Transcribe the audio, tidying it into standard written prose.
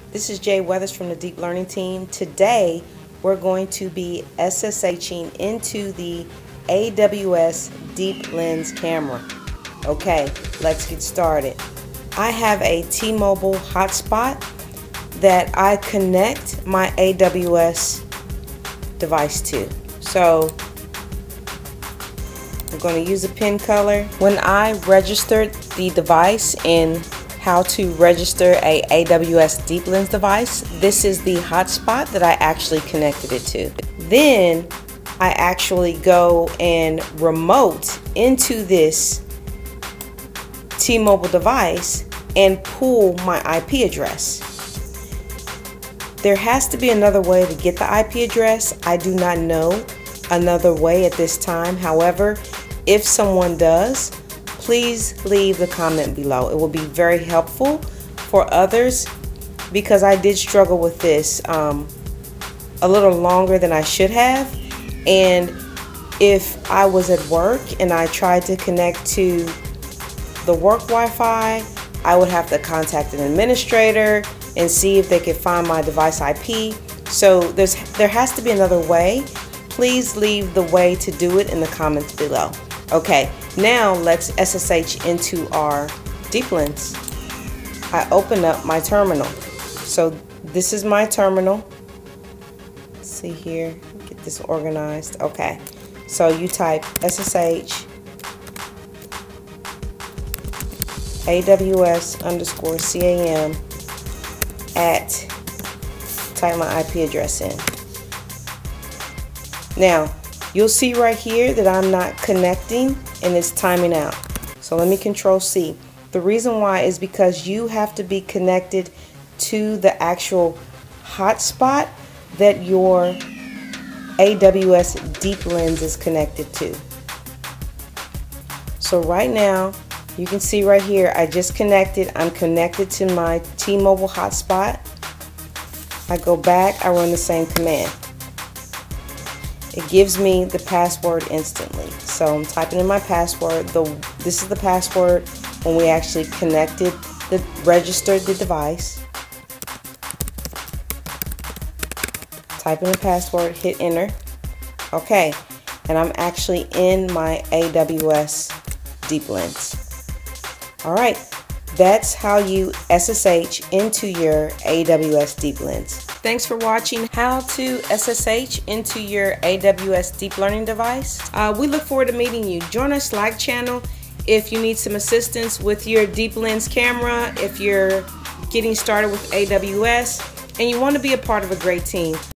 This is Jay Weathers from the Deep Learning team. Today we're going to be SSHing into the AWS Deep Lens Camera. Okay, let's get started. I have a T-Mobile hotspot that I connect my AWS device to. So I'm going to use a pin color. When I registered the device in how to register a AWS Deep Lens device, this is the hotspot that I actually connected it to. Then I actually go and remote into this T-Mobile device and pull my IP address. There has to be another way to get the IP address. I do not know another way at this time. However, if someone does, please leave the comment below. It will be very helpful for others because I did struggle with this a little longer than I should have. And if I was at work and I tried to connect to the work Wi-Fi, I would have to contact an administrator and see if they could find my device IP. So there has to be another way. Please leave the way to do it in the comments below. Okay, now let's SSH into our Deep Lens. I open up my terminal. So this is my terminal. Let's see here, get this organized. Okay, so you type SSH AWS_CAM at, type my IP address in. Now, you'll see right here that I'm not connecting and it's timing out. So let me Control C. The reason why is because you have to be connected to the actual hotspot that your AWS Deep Lens is connected to. So right now, you can see right here, I just connected. I'm connected to my T-Mobile hotspot. I go back, I run the same command. It gives me the password instantly. So I'm typing in my password. This is the password when we actually registered the device. Type in the password, hit enter. Okay, and I'm actually in my AWS Deep Lens. All right, that's how you SSH into your AWS Deep Lens. Thanks for watching how to SSH into your AWS Deep Learning device. We look forward to meeting you. Join our Slack channel if you need some assistance with your Deep Lens camera, if you're getting started with AWS and you want to be a part of a great team.